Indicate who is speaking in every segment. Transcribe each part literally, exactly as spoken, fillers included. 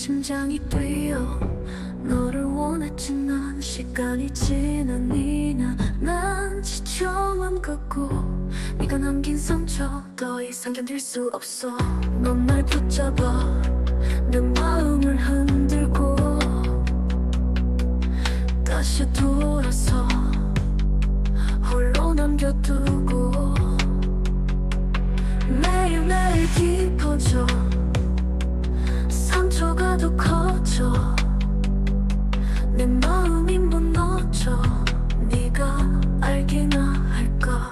Speaker 1: 심장이 뛰어 너를 원했지 난 시간이 지나니나 난 지쳐 맘 갖고 네가 남긴 상처 더 이상 견딜 수 없어 넌 날 붙잡아 내 마음을 흔들고 다시 돌아서 홀로 남겨두고 매일매일 깊어져 상처가 더 커져 내 마음이 무너져 네가 알기나 할까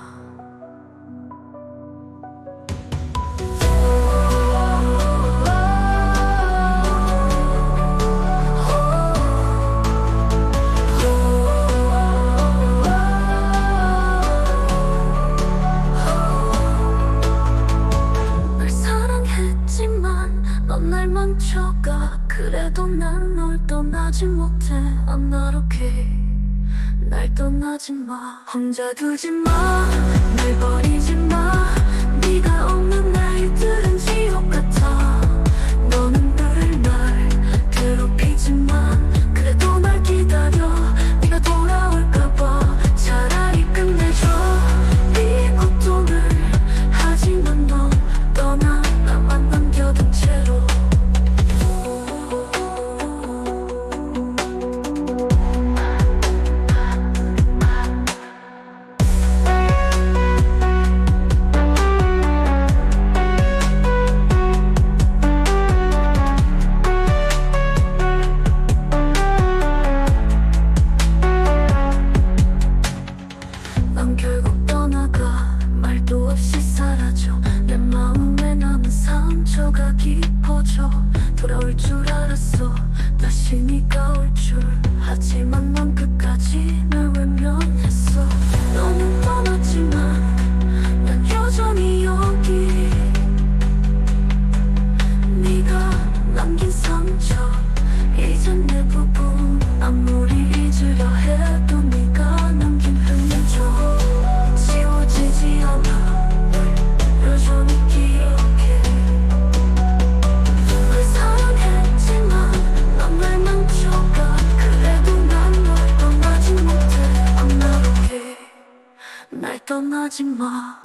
Speaker 1: 날 사랑했지만 넌 날 멈춰가 그래도 난 널 떠나지 못해 I'm not okay 날 떠나지 마 혼자 두지 마 날 버리지 마 네가 없는 날들은 지옥 같아 너는 늘 날 괴롭히지만 그래도 날 기다려 네가 돌아올까봐 차라리 끝내줘 이 고통을 하지만 넌 떠나 나만 남겨둔 채로 난 결국 떠나가 말도 없이 사라져 내 마음에 남은 상처가 깊어져 돌아올 줄 알았어 다시 네가 올 줄 하지만 난 끝까지 날 외면했어 너는 떠났지만 난 여전히 여기 네가 남긴 상처 이젠 내 부분 아무리 잊으려 해도 네가 남긴 흔적 지워지지 않아 널 여전히 기억해 널 사랑했지만 넌 날 망쳐가 그래도 난 널 떠나지 못해 I'm not okay 날 떠나지 마